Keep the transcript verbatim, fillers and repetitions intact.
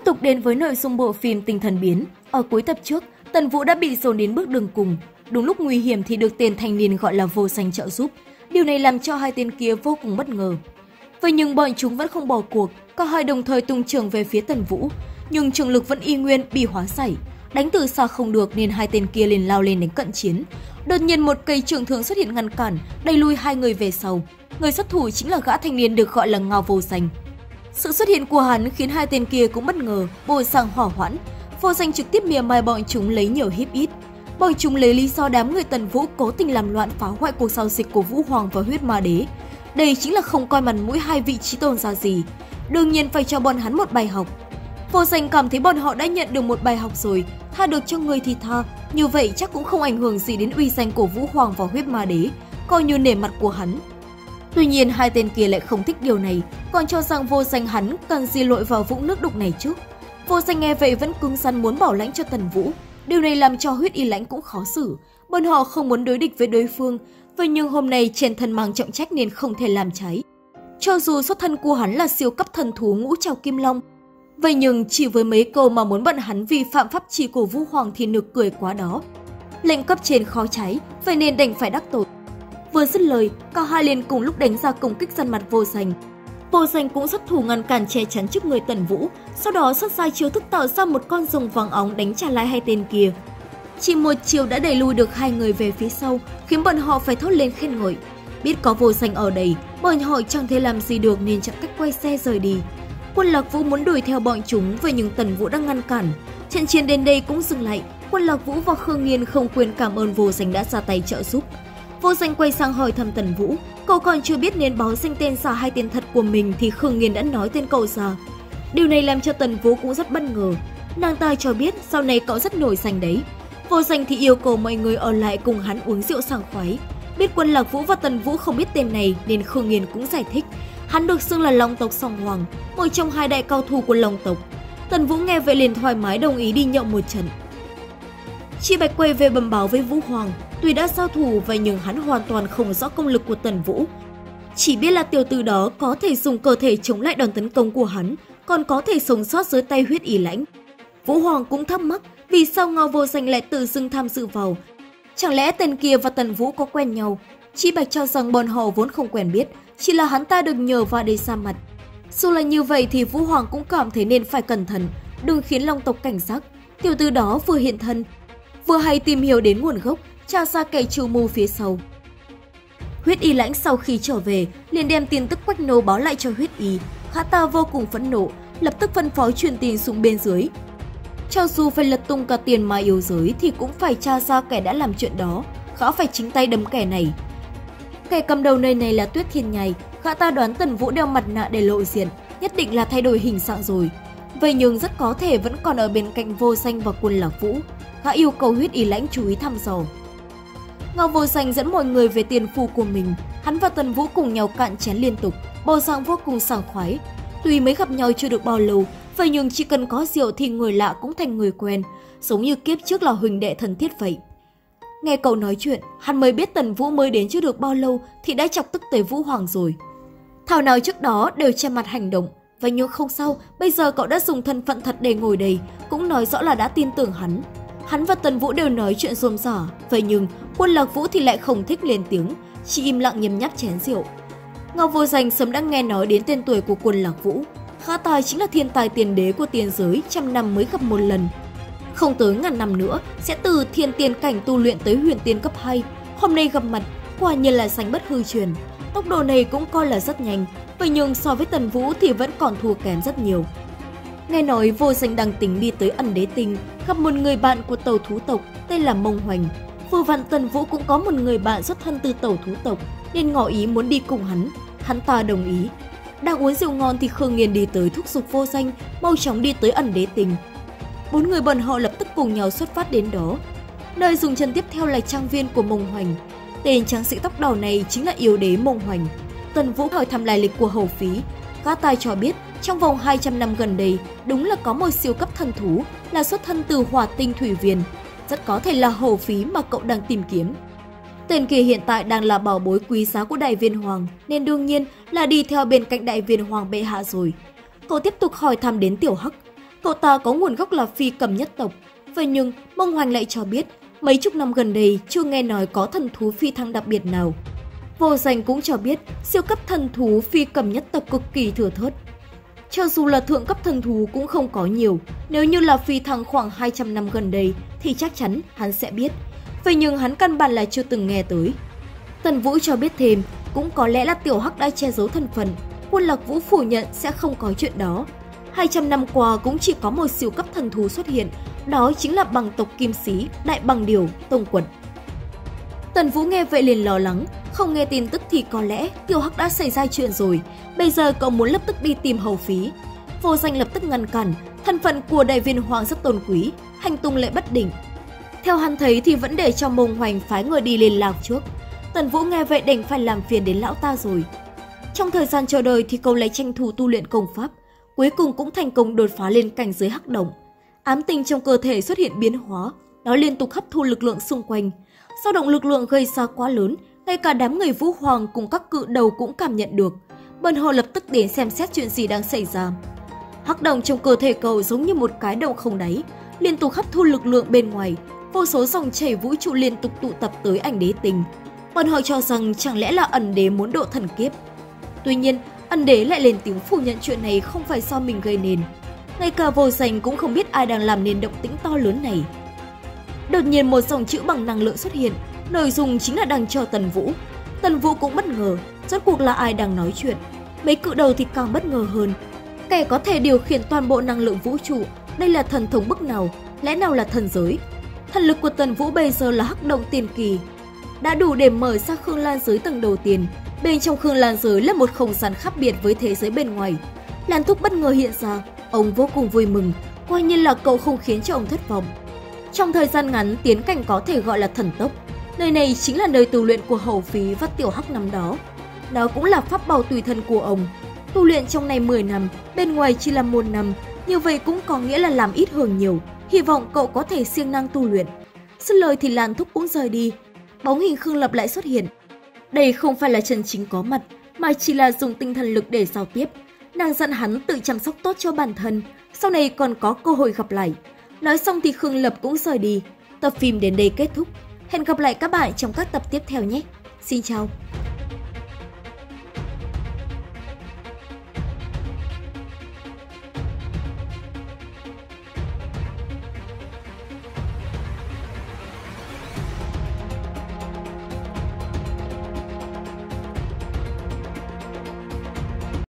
tục đến với nội dung bộ phim Tinh Thần Biến. Ở cuối tập trước, Tần Vũ đã bị dồn đến bước đường cùng. Đúng lúc nguy hiểm thì được tên thanh niên gọi là Vô Danh trợ giúp. Điều này làm cho hai tên kia vô cùng bất ngờ. Vậy nhưng bọn chúng vẫn không bỏ cuộc, cả hai đồng thời tung trường về phía Tần Vũ. Nhưng trường lực vẫn y nguyên, bị hóa giải. Đánh từ xa không được nên hai tên kia liền lao lên đánh cận chiến. Đột nhiên một cây trường thương xuất hiện ngăn cản, đẩy lui hai người về sau. Người xuất thủ chính là gã thanh niên được gọi là Ngao Vô Danh. Sự xuất hiện của hắn khiến hai tên kia cũng bất ngờ, bổ sang hỏa hoãn. Vô Danh trực tiếp mỉa mai bọn chúng lấy nhiều hiếp ít. Bọn chúng lấy lý do đám người Tần Vũ cố tình làm loạn phá hoại cuộc giao dịch của Vũ Hoàng và Huyết Ma Đế. Đây chính là không coi mặt mũi hai vị chí tôn ra gì. Đương nhiên phải cho bọn hắn một bài học. Vô Danh cảm thấy bọn họ đã nhận được một bài học rồi, tha được cho người thì tha, như vậy chắc cũng không ảnh hưởng gì đến uy danh của Vũ Hoàng và Huyết Ma Đế, coi như nể mặt của hắn. Tuy nhiên hai tên kia lại không thích điều này, còn cho rằng Vô Danh hắn cần gì lội vào vũng nước đục này chứ. Vô Danh nghe vậy vẫn cứng rắn muốn bảo lãnh cho Tần Vũ, điều này làm cho Huyết Y Lãnh cũng khó xử, bọn họ không muốn đối địch với đối phương, vậy nhưng hôm nay trên thân mang trọng trách nên không thể làm trái. Cho dù xuất thân của hắn là siêu cấp thần thú ngũ trảo kim long, vậy nhưng chỉ với mấy câu mà muốn bận hắn vi phạm pháp chỉ của Vũ Hoàng thì nực cười quá đó. Lệnh cấp trên khó trái, vậy nên đành phải đắc tội. Vừa dứt lời, cả hai liền cùng lúc đánh ra công kích gian mặt Vô Danh. Vô Danh cũng xuất thủ ngăn cản che chắn trước người Tần Vũ, sau đó xuất ra chiêu thức tạo ra một con rồng vàng óng đánh trả lại hai tên kia. Chỉ một chiêu đã đẩy lui được hai người về phía sau, khiến bọn họ phải thốt lên khen ngợi. Biết có Vô Danh ở đây, bọn họ chẳng thể làm gì được nên chọn cách quay xe rời đi. Quân Lạc Vũ muốn đuổi theo bọn chúng, vậy nhưng Tần Vũ đang ngăn cản. Trận chiến đến đây cũng dừng lại. Quân Lạc Vũ và Khương Nghiên không quên cảm ơn Vô Danh đã ra tay trợ giúp. Vô Danh quay sang hỏi thăm Tần Vũ, cậu còn chưa biết nên báo danh tên giả hay tên thật của mình thì Khương Nghiên đã nói tên cậu ra. Điều này làm cho Tần Vũ cũng rất bất ngờ. Nàng ta cho biết sau này cậu rất nổi danh đấy. Vô Danh thì yêu cầu mọi người ở lại cùng hắn uống rượu sảng khoái. Biết Quân Lạc Vũ và Tần Vũ không biết tên này nên Khương Nghiên cũng giải thích. Hắn được xưng là Long tộc Song Hoàng, một trong hai đại cao thủ của Long tộc. Tần Vũ nghe vậy liền thoải mái đồng ý đi nhậu một trận. Chị Bạch quay về bẩm báo với Vũ Hoàng, tuy đã giao thủ vậy nhưng hắn hoàn toàn không rõ công lực của Tần Vũ. Chỉ biết là tiểu tử đó có thể dùng cơ thể chống lại đòn tấn công của hắn, còn có thể sống sót dưới tay Huyết Y Lãnh. Vũ Hoàng cũng thắc mắc vì sao Ngao Vô Danh lại tự dưng tham dự vào. Chẳng lẽ tên kia và Tần Vũ có quen nhau? Chị Bạch cho rằng bọn họ vốn không quen biết, chỉ là hắn ta được nhờ vào để ra mặt. Dù là như vậy thì Vũ Hoàng cũng cảm thấy nên phải cẩn thận, đừng khiến Long tộc cảnh giác. Tiểu tử đó vừa hiện thân, vừa hay tìm hiểu đến nguồn gốc, tra ra kẻ chủ mưu phía sau. Huyết Y Lãnh sau khi trở về, liền đem tin tức Quách Nô báo lại cho Huyết Y. Gã ta vô cùng phẫn nộ, lập tức phân phó truyền tin xuống bên dưới. Cho dù phải lật tung cả tiền mà yếu giới thì cũng phải tra ra kẻ đã làm chuyện đó, gã phải chính tay đấm kẻ này. Kẻ cầm đầu nơi này là Tuyết Thiên Nhai, gã ta đoán Tần Vũ đeo mặt nạ để lộ diện, nhất định là thay đổi hình dạng rồi. Vậy nhưng rất có thể vẫn còn ở bên cạnh Vô Danh và Quân Lạc Vũ. Gã yêu cầu Huyết Y Lãnh chú ý thăm dò. Ngao Vô Danh dẫn mọi người về tiền phủ của mình, hắn và Tần Vũ cùng nhau cạn chén liên tục, bầu dạng vô cùng sảng khoái. Tuy mới gặp nhau chưa được bao lâu, vậy nhưng chỉ cần có rượu thì người lạ cũng thành người quen, giống như kiếp trước là huynh đệ thân thiết vậy. Nghe cậu nói chuyện, hắn mới biết Tần Vũ mới đến chưa được bao lâu thì đã chọc tức tới Vũ Hoàng rồi. Thảo nào trước đó đều che mặt hành động, vậy nhưng không sao, bây giờ cậu đã dùng thân phận thật để ngồi đây, cũng nói rõ là đã tin tưởng hắn. Hắn và Tần Vũ đều nói chuyện rôm rả, vậy nhưng Quân Lạc Vũ thì lại không thích lên tiếng, chỉ im lặng nhấm nháp chén rượu. Ngao Vô Danh sớm đã nghe nói đến tên tuổi của Quân Lạc Vũ. Gã ta chính là thiên tài tiền đế của tiên giới, trăm năm mới gặp một lần. Không tới ngàn năm nữa, sẽ từ thiên tiên cảnh tu luyện tới huyền tiên cấp hai. Hôm nay gặp mặt, quả nhiên là sánh bất hư truyền. Tốc độ này cũng coi là rất nhanh, vậy nhưng so với Tần Vũ thì vẫn còn thua kém rất nhiều. Nghe nói Vô Danh đang tính đi tới Ẩn Đế Tinh, gặp một người bạn của tàu thú tộc tên là Mông Hoành. Vừa vặn Tần Vũ cũng có một người bạn xuất thân từ tàu thú tộc, nên ngỏ ý muốn đi cùng hắn. Hắn ta đồng ý. Đang uống rượu ngon thì Khương Nghiên đi tới thúc giục Vô Danh mau chóng đi tới Ẩn Đế Tinh. Bốn người bọn họ lập tức cùng nhau xuất phát đến đó. Nơi dùng chân tiếp theo là trang viên của Mông Hoành. Tên tráng sĩ tóc đỏ này chính là yêu đế Mông Hoành. Tần Vũ hỏi thăm lai lịch của hầu phí. Gã ta cho biết trong vòng hai trăm năm gần đây đúng là có một siêu cấp thần thú là xuất thân từ Hỏa Tinh Thủy Viên, rất có thể là hầu phí mà cậu đang tìm kiếm. Tên kia hiện tại đang là bảo bối quý giá của Đại Viên Hoàng, nên đương nhiên là đi theo bên cạnh Đại Viên Hoàng bệ hạ rồi. Cậu tiếp tục hỏi thăm đến Tiểu Hắc. Cậu ta có nguồn gốc là phi cầm nhất tộc. Vậy nhưng Mông Hoành lại cho biết mấy chục năm gần đây chưa nghe nói có thần thú phi thăng đặc biệt nào. Vô Danh cũng cho biết siêu cấp thần thú phi cầm nhất tộc cực kỳ thừa thớt. Cho dù là thượng cấp thần thú cũng không có nhiều, nếu như là phi thăng khoảng hai trăm năm gần đây thì chắc chắn hắn sẽ biết. Vậy nhưng hắn căn bản là chưa từng nghe tới. Tần Vũ cho biết thêm, cũng có lẽ là Tiểu Hắc đã che giấu thân phận, Quân Lạc Vũ phủ nhận sẽ không có chuyện đó. hai trăm năm qua cũng chỉ có một siêu cấp thần thú xuất hiện, đó chính là bằng tộc Kim Sĩ, Đại Bằng Điểu, Tông Quật. Tần Vũ nghe vậy liền lo lắng, không nghe tin tức thì có lẽ Tiểu Hắc đã xảy ra chuyện rồi, bây giờ cậu muốn lập tức đi tìm Hầu Phí. Vô Danh lập tức ngăn cản, thân phận của đại viên hoàng rất tôn quý, hành tung lại bất định. Theo hắn thấy thì vẫn để cho Mông Hoành phái người đi liên lạc trước. Tần Vũ nghe vậy đành phải làm phiền đến lão ta rồi. Trong thời gian chờ đợi thì cậu lại tranh thủ tu luyện công pháp, cuối cùng cũng thành công đột phá lên cảnh giới hắc động. Ám tinh trong cơ thể xuất hiện biến hóa, nó liên tục hấp thu lực lượng xung quanh. Dao động lực lượng gây ra quá lớn, ngay cả đám người Vũ Hoàng cùng các cự đầu cũng cảm nhận được. Bọn họ lập tức đến xem xét chuyện gì đang xảy ra. Hắc động trong cơ thể cậu giống như một cái động không đáy, liên tục hấp thu lực lượng bên ngoài, vô số dòng chảy vũ trụ liên tục tụ tập tới ảnh đế tinh. Bọn họ cho rằng chẳng lẽ là ẩn đế muốn độ thần kiếp. Tuy nhiên, ẩn đế lại lên tiếng phủ nhận chuyện này không phải do mình gây nên. Ngay cả Vô Danh cũng không biết ai đang làm nên động tĩnh to lớn này. Đột nhiên một dòng chữ bằng năng lượng xuất hiện, nội dung chính là đang cho Tần Vũ. Tần Vũ cũng bất ngờ, rốt cuộc là ai đang nói chuyện. Mấy cự đầu thì càng bất ngờ hơn. Kẻ có thể điều khiển toàn bộ năng lượng vũ trụ, đây là thần thống bậc nào, lẽ nào là thần giới? Thần lực của Tần Vũ bây giờ là hắc động tiền kỳ, đã đủ để mở ra Khương Lan giới tầng đầu tiên. Bên trong Khương Lan giới là một không gian khác biệt với thế giới bên ngoài. Lan Thúc bất ngờ hiện ra, ông vô cùng vui mừng, coi như là cậu không khiến cho ông thất vọng. Trong thời gian ngắn tiến cảnh có thể gọi là thần tốc. Nơi này chính là nơi tu luyện của Hầu Phí và Tiểu Hắc năm đó. Đó cũng là pháp bảo tùy thân của ông. Tu luyện trong này mười năm, bên ngoài chỉ là một năm, như vậy cũng có nghĩa là làm ít hưởng nhiều. Hy vọng cậu có thể siêng năng tu luyện. Dứt lời thì Lan Thúc cũng rời đi. Bóng hình Khương Lập lại xuất hiện. Đây không phải là chân chính có mặt, mà chỉ là dùng tinh thần lực để giao tiếp. Nàng dặn hắn tự chăm sóc tốt cho bản thân, sau này còn có cơ hội gặp lại. Nói xong thì Khương Lập cũng rời đi. Tập phim đến đây kết thúc. Hẹn gặp lại các bạn trong các tập tiếp theo nhé. Xin chào!